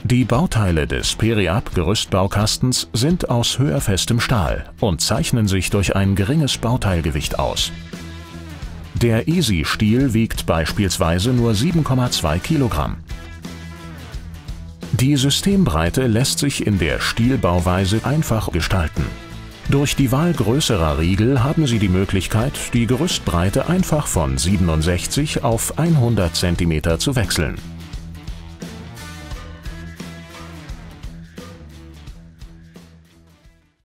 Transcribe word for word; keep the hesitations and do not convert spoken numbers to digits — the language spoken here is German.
Die Bauteile des Periap-Gerüstbaukastens sind aus höherfestem Stahl und zeichnen sich durch ein geringes Bauteilgewicht aus. Der Easy-Stiel wiegt beispielsweise nur sieben Komma zwei Kilogramm. Die Systembreite lässt sich in der Stielbauweise einfach gestalten. Durch die Wahl größerer Riegel haben Sie die Möglichkeit, die Gerüstbreite einfach von siebenundsechzig auf hundert Zentimeter zu wechseln.